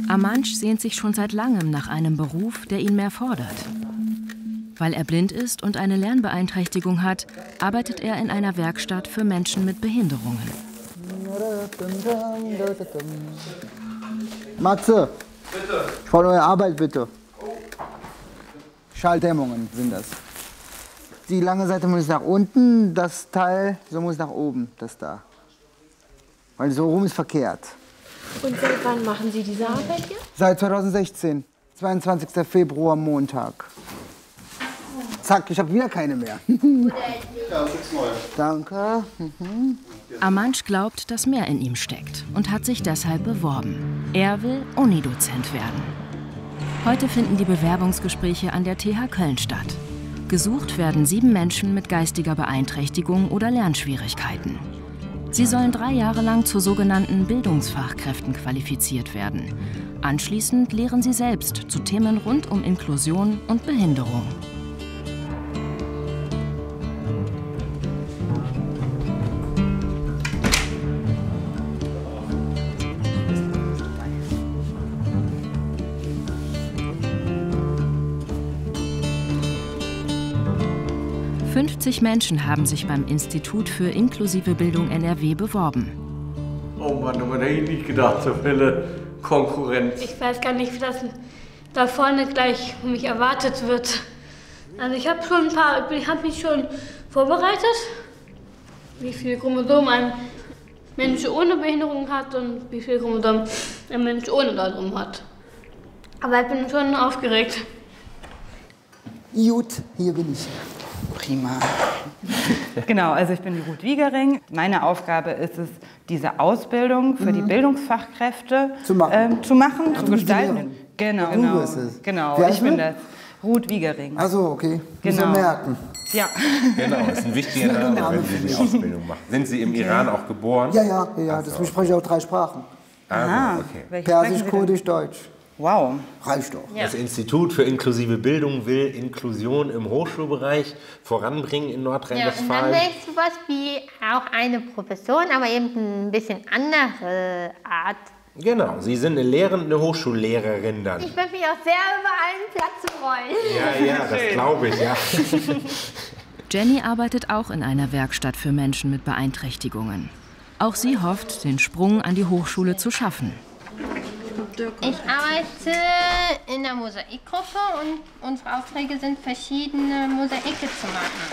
Amanch sehnt sich schon seit langem nach einem Beruf, der ihn mehr fordert. Weil er blind ist und eine Lernbeeinträchtigung hat, arbeitet er in einer Werkstatt für Menschen mit Behinderungen. Matze, bitte. Ich brauche neue Arbeit, bitte. Schalthemmungen sind das. Die lange Seite muss nach unten, das Teil so muss nach oben, das da. Weil so rum ist verkehrt. Und seit wann machen Sie diese Arbeit hier? Seit 2016, 22. Februar, Montag. Zack, ich habe wieder keine mehr. Ja, 6 neue. Danke. Amanch glaubt, dass mehr in ihm steckt und hat sich deshalb beworben. Er will Unidozent werden. Heute finden die Bewerbungsgespräche an der TH Köln statt. Gesucht werden 7 Menschen mit geistiger Beeinträchtigung oder Lernschwierigkeiten. Sie sollen 3 Jahre lang zu sogenannten Bildungsfachkräften qualifiziert werden. Anschließend lehren sie selbst zu Themen rund um Inklusion und Behinderung. Menschen haben sich beim Institut für inklusive Bildung NRW beworben. Oh Mann, da hätte ich nicht gedacht, so viele Konkurrenz. Ich weiß gar nicht, wie das da vorne gleich um mich erwartet wird. Also ich habe mich schon vorbereitet, wie viel Chromosom ein Mensch ohne Behinderung hat und wie viel Chromosom ein Mensch ohne darum hat. Aber ich bin schon aufgeregt. Gut, hier bin ich. Prima. Genau, also ich bin die Ruth Wiegering. Meine Aufgabe ist es, diese Ausbildung für die Bildungsfachkräfte zu gestalten. Genau. Ich bin das. Ruth Wiegering. Ach so, okay. Genau. Merken. Ja. Genau, das ist ein wichtiger Name, wenn Sie die Ausbildung machen. Sind Sie im Iran auch geboren? Ja. Deswegen spreche ich auch 3 Sprachen. Okay. Persisch, Kurdisch, Deutsch. Wow. Reicht doch. Ja. Das Institut für inklusive Bildung will Inklusion im Hochschulbereich voranbringen in Nordrhein-Westfalen. Ja, und dann wäre ich sowas wie auch eine Professorin, aber eben ein bisschen andere Art. Genau, Sie sind eine Hochschullehrerin dann. Ich würde mich auch sehr über einen Platz freuen. Ja, das glaube ich, ja. Jenny arbeitet auch in einer Werkstatt für Menschen mit Beeinträchtigungen. Auch sie hofft, den Sprung an die Hochschule zu schaffen. Ich arbeite in der Mosaikgruppe und unsere Aufträge sind, verschiedene Mosaike zu machen.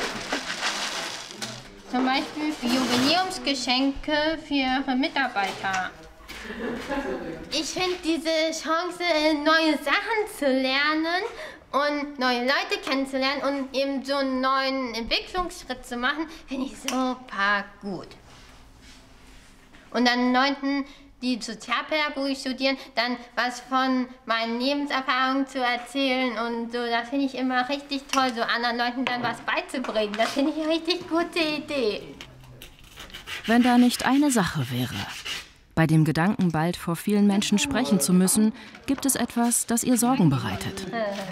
Zum Beispiel Jubiläumsgeschenke für ihre Mitarbeiter. Ich finde diese Chance, neue Sachen zu lernen und neue Leute kennenzulernen und eben so einen neuen Entwicklungsschritt zu machen, finde ich super gut. Und dann 9. die Sozialpädagogik studieren, dann was von meinen Lebenserfahrungen zu erzählen und so, das finde ich immer richtig toll, so anderen Leuten dann was beizubringen. Das finde ich eine richtig gute Idee. Wenn da nicht eine Sache wäre. Bei dem Gedanken, bald vor vielen Menschen sprechen zu müssen, gibt es etwas, das ihr Sorgen bereitet.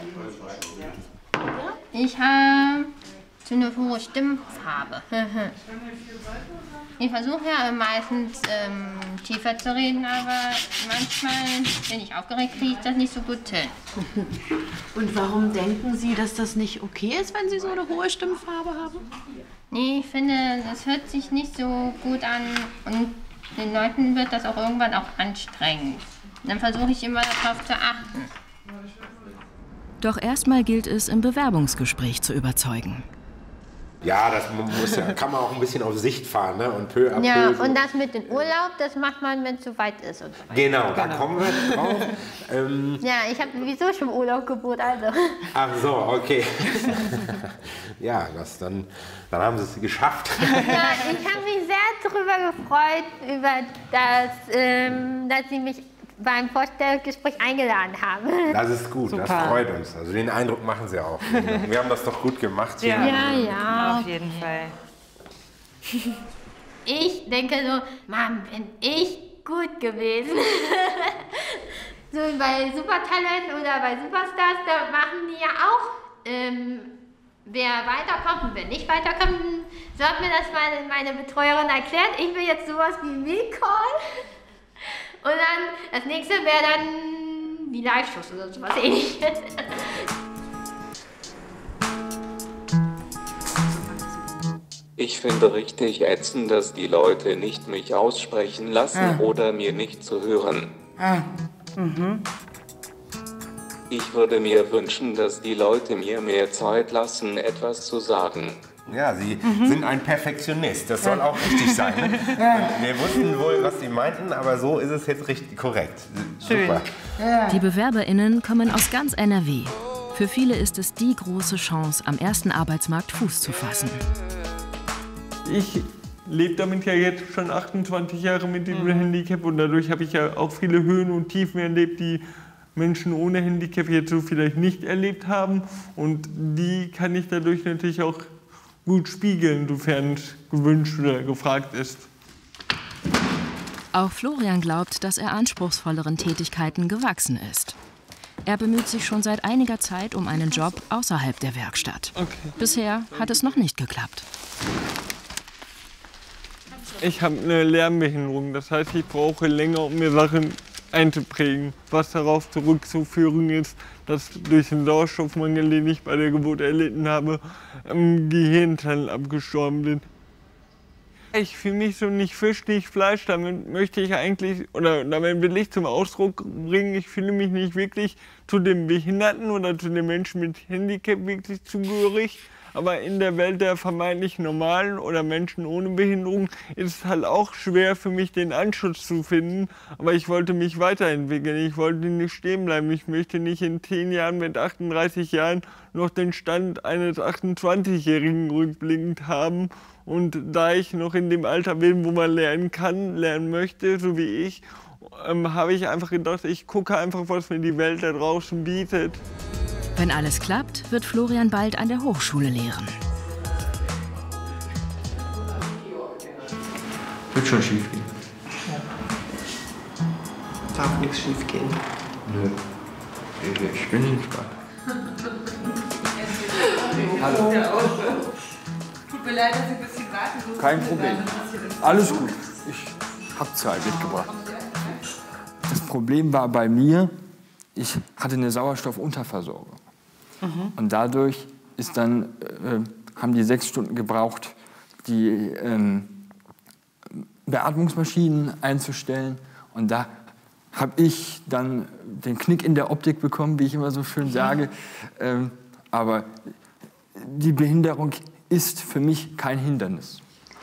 Ich habe so eine hohe Stimmfarbe. Ich versuche ja meistens tiefer zu reden, aber manchmal, wenn ich aufgeregt kriege, ich das nicht so gut hin. Und warum denken Sie, dass das nicht okay ist, wenn Sie so eine hohe Stimmfarbe haben? Nee, ich finde, das hört sich nicht so gut an und den Leuten wird das auch irgendwann auch anstrengend. Dann versuche ich immer darauf zu achten. Doch erstmal gilt es, im Bewerbungsgespräch zu überzeugen. Ja, kann man auch ein bisschen auf Sicht fahren, ne? Und peu à peu. Ja, und das mit dem Urlaub, das macht man, wenn es zu weit ist. Und so weiter. Genau, da kommen wir drauf. Ja, ich habe sowieso schon Urlaub gebucht, also. Ach so, okay. Ja, dann haben Sie es geschafft. Ja, ich habe mich sehr darüber gefreut, dass Sie mich beim Vorstellungsgespräch eingeladen haben. Das ist gut, super. Das freut uns. Also den Eindruck machen Sie auch. Wir haben das doch gut gemacht. Ja. Auf jeden Fall. Ich denke so, Mann, bin ich gut gewesen. So bei Supertalent oder bei Superstars, da machen die ja auch, wer weiterkommt und wer nicht weiterkommt. So hat mir das meine Betreuerin erklärt. Ich will jetzt sowas wie Recall. Und dann, das nächste wäre dann die Leitschuss oder sowas ähnliches. Ich finde richtig ätzend, dass die Leute nicht mich aussprechen lassen oder mir nicht zuhören. Ich würde mir wünschen, dass die Leute mir mehr Zeit lassen, etwas zu sagen. Ja, Sie sind ein Perfektionist. Das soll auch richtig sein. Ne? Wir wussten wohl, was Sie meinten, aber so ist es jetzt richtig korrekt. Schön. Super. Die BewerberInnen kommen aus ganz NRW. Für viele ist es die große Chance, am ersten Arbeitsmarkt Fuß zu fassen. Ich lebe damit ja jetzt schon 28 Jahre mit dem Handicap und dadurch habe ich ja auch viele Höhen und Tiefen erlebt, die Menschen ohne Handicap jetzt so vielleicht nicht erlebt haben. Und die kann ich dadurch natürlich auch gut spiegeln, sofern es gewünscht oder gefragt ist. Auch Florian glaubt, dass er anspruchsvolleren Tätigkeiten gewachsen ist. Er bemüht sich schon seit einiger Zeit um einen Job außerhalb der Werkstatt. Okay. Bisher hat es noch nicht geklappt. Ich habe eine Lernbehinderung, das heißt, ich brauche länger, um mir Sachen einzuprägen. Was darauf zurückzuführen ist, dass durch den Sauerstoffmangel, den ich bei der Geburt erlitten habe, Gehirnzellen abgestorben sind. Ich fühle mich so nicht Fisch, nicht Fleisch. Damit möchte ich eigentlich, oder damit will ich zum Ausdruck bringen, ich fühle mich nicht wirklich zu den Behinderten oder zu den Menschen mit Handicap wirklich zugehörig. Aber in der Welt der vermeintlich Normalen oder Menschen ohne Behinderung ist es halt auch schwer für mich, den Anschluss zu finden. Aber ich wollte mich weiterentwickeln, ich wollte nicht stehen bleiben. Ich möchte nicht in 10 Jahren mit 38 Jahren noch den Stand eines 28-Jährigen rückblickend haben. Und da ich noch in dem Alter bin, wo man lernen kann, lernen möchte, so wie ich, habe ich einfach gedacht, ich gucke einfach, was mir die Welt da draußen bietet. Wenn alles klappt, wird Florian bald an der Hochschule lehren. Wird schon schief gehen. Ja. Darf nichts schief gehen. Nö. Ich bin entspannt. Hallo. Tut mir leid, dass ich ein bisschen warten. Kein Problem. Alles gut. Ich habe Zeit mitgebracht. Das Problem war bei mir, ich hatte eine Sauerstoffunterversorgung. Und dadurch ist dann, haben die 6 Stunden gebraucht, die Beatmungsmaschinen einzustellen. Und da habe ich dann den Knick in der Optik bekommen, wie ich immer so schön sage. Aber die Behinderung ist für mich kein Hindernis.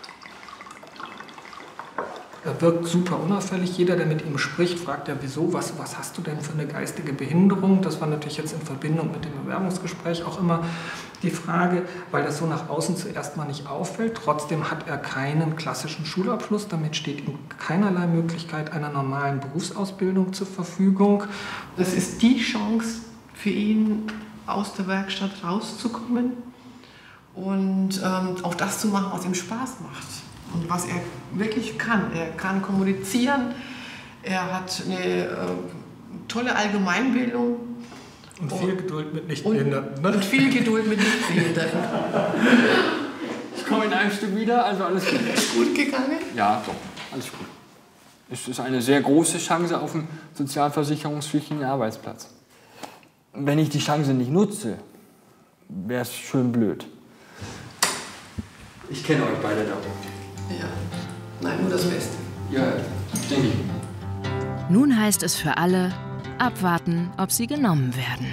Er wirkt super unauffällig. Jeder, der mit ihm spricht, fragt ja, wieso, was hast du denn für eine geistige Behinderung? Das war natürlich jetzt in Verbindung mit dem Bewerbungsgespräch auch immer die Frage, weil das so nach außen zuerst mal nicht auffällt. Trotzdem hat er keinen klassischen Schulabschluss. Damit steht ihm keinerlei Möglichkeit einer normalen Berufsausbildung zur Verfügung. Das ist die Chance für ihn, aus der Werkstatt rauszukommen und auch das zu machen, was ihm Spaß macht. Und was er wirklich kann. Er kann kommunizieren, er hat eine tolle Allgemeinbildung. Und viel Geduld mit Nichtbehinderten. Und viel Geduld mit Nichtbehinderten. Ich komme in einem Stück wieder, also alles gut. Ist gut gegangen? Ja, doch, alles gut. Es ist eine sehr große Chance auf einen sozialversicherungspflichtigen Arbeitsplatz. Wenn ich die Chance nicht nutze, wäre es schön blöd. Ich kenne euch beide darum. Ja, nein, nur das Beste. Ja, denke ich. Nun heißt es für alle, abwarten, ob sie genommen werden.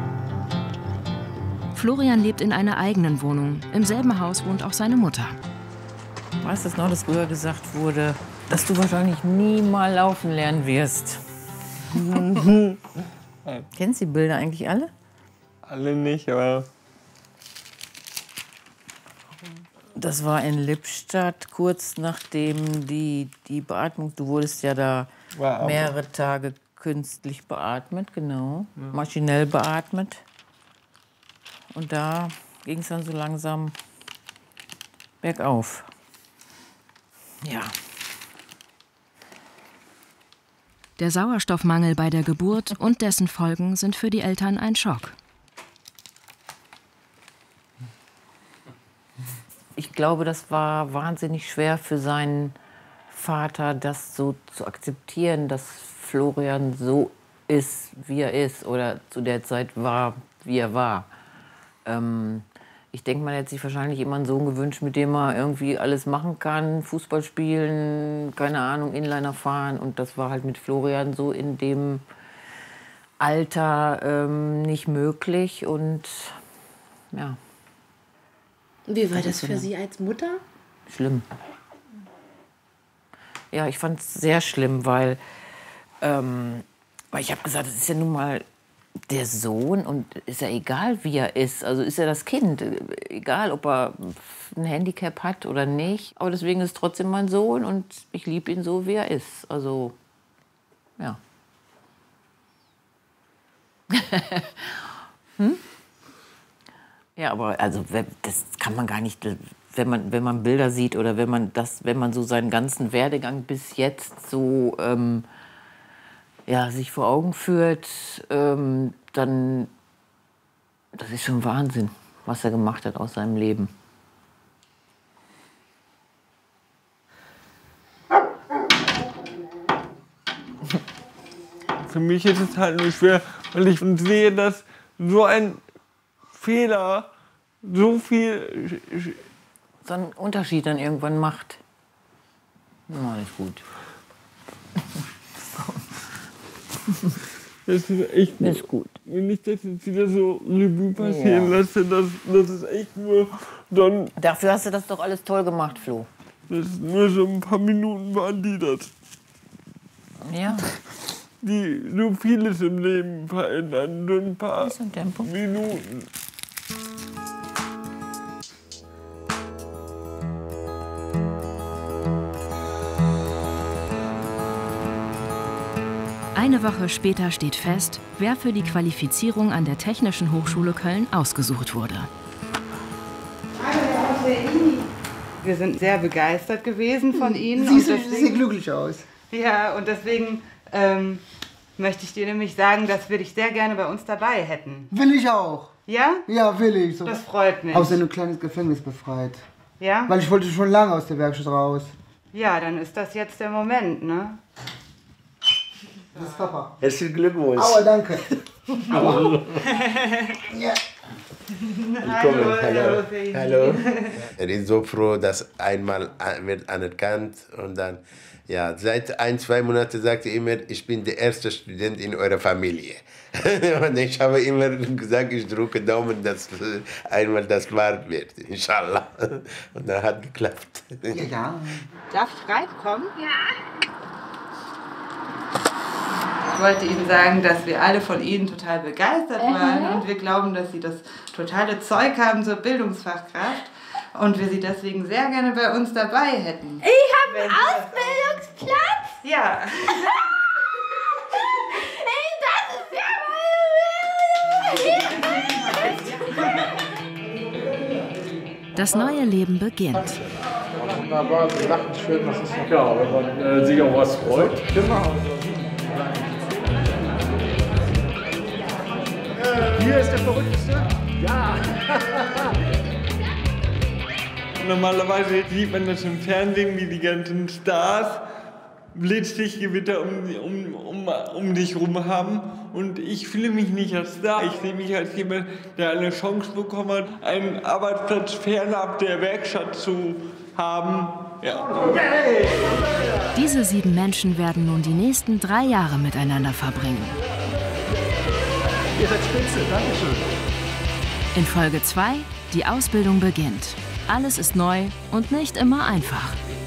Florian lebt in einer eigenen Wohnung. Im selben Haus wohnt auch seine Mutter. Weißt du noch, dass früher gesagt wurde, dass du wahrscheinlich nie mal laufen lernen wirst? Kennst du die Bilder eigentlich alle? Alle nicht, aber... Das war in Lippstadt, kurz nachdem die Beatmung, du wurdest ja da mehrere Tage künstlich beatmet, genau, maschinell beatmet. Und da ging es dann so langsam bergauf. Ja. Der Sauerstoffmangel bei der Geburt und dessen Folgen sind für die Eltern ein Schock. Ich glaube, das war wahnsinnig schwer für seinen Vater, das so zu akzeptieren, dass Florian so ist, wie er ist oder zu der Zeit war, wie er war. Ich denke, man hätte sich wahrscheinlich immer einen Sohn gewünscht, mit dem man irgendwie alles machen kann. Fußball spielen, keine Ahnung, Inliner fahren. Und das war halt mit Florian so in dem Alter nicht möglich. Und ja. Wie war das für Sie als Mutter? Schlimm. Ja, ich fand es sehr schlimm, weil ich habe gesagt, das ist ja nun mal der Sohn und ist ja egal, wie er ist. Also ist er das Kind, egal, ob er ein Handicap hat oder nicht. Aber deswegen ist es trotzdem mein Sohn und ich liebe ihn so, wie er ist. Also, ja. Ja, aber also das kann man gar nicht, wenn man Bilder sieht oder wenn man so seinen ganzen Werdegang bis jetzt so sich vor Augen führt, dann das ist schon Wahnsinn, was er gemacht hat aus seinem Leben. Für mich ist es halt nur schwer, weil ich sehe, dass so ein Fehler so viel... So einen Unterschied dann irgendwann macht. Na, nicht gut. Das ist echt ist gut. Wenn ich das jetzt wieder so Revue passieren lasse, das ist echt nur dann... Dafür hast du das doch alles toll gemacht, Flo. Das nur so ein paar Minuten waren die das. Ja. Die so vieles im Leben verändern. So ein paar Tempo. Minuten. Eine Woche später steht fest, wer für die Qualifizierung an der Technischen Hochschule Köln ausgesucht wurde. Wir sind sehr begeistert gewesen von Ihnen. Sie sehen glücklich aus. Ja, und deswegen möchte ich dir nämlich sagen, dass wir dich sehr gerne bei uns dabei hätten. Will ich auch. Ja? Ja, will ich. So. Das freut mich. Aus einem kleines Gefängnis befreit. Ja? Weil ich wollte schon lange aus der Werkstatt raus. Ja, dann ist das jetzt der Moment, ne? Das ist Papa. Herzlichen Glückwunsch. Aua, danke. Aua. Ja. Willkommen. Hallo. Hallo. Er ist so froh, dass einmal wird anerkannt und dann, ja, seit 1-2 Monaten sagt er immer, ich bin der erste Student in eurer Familie. Und ich habe immer gesagt, ich drücke Daumen, dass einmal das wahr wird, inshallah. Und dann hat geklappt. Ja. Darf ich reinkommen? Ja. Ich wollte Ihnen sagen, dass wir alle von Ihnen total begeistert waren und wir glauben, dass Sie das totale Zeug haben zur Bildungsfachkraft und wir Sie deswegen sehr gerne bei uns dabei hätten. Ich habe einen Ausbildungsplatz? Ja. Das neue Leben beginnt. Wunderbar, Sie lachen schön, das ist noch klar, wenn man sich auf was freut. Genau. Hier ist der Verrückteste? Ja! Normalerweise sieht man das im Fernsehen, wie die ganzen Stars Blitzlichtgewitter um dich rum haben. Und ich fühle mich nicht als Star. Ich sehe mich als jemand, der eine Chance bekommen hat, einen Arbeitsplatz fernab der Werkstatt zu haben. Ja. Diese 7 Menschen werden nun die nächsten 3 Jahre miteinander verbringen. Ihr seid spitze, dankeschön. In Folge 2, die Ausbildung beginnt. Alles ist neu und nicht immer einfach.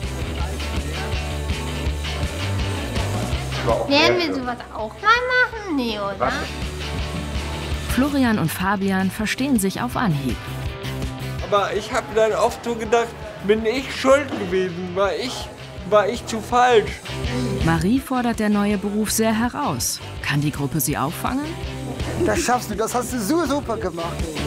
Werden wir sowas auch mal machen? Nee, oder? Florian und Fabian verstehen sich auf Anhieb. Aber ich habe dann oft so gedacht, bin ich schuld gewesen? War ich zu falsch? Marie fordert der neue Beruf sehr heraus. Kann die Gruppe sie auffangen? Das schaffst du, das hast du so super gemacht.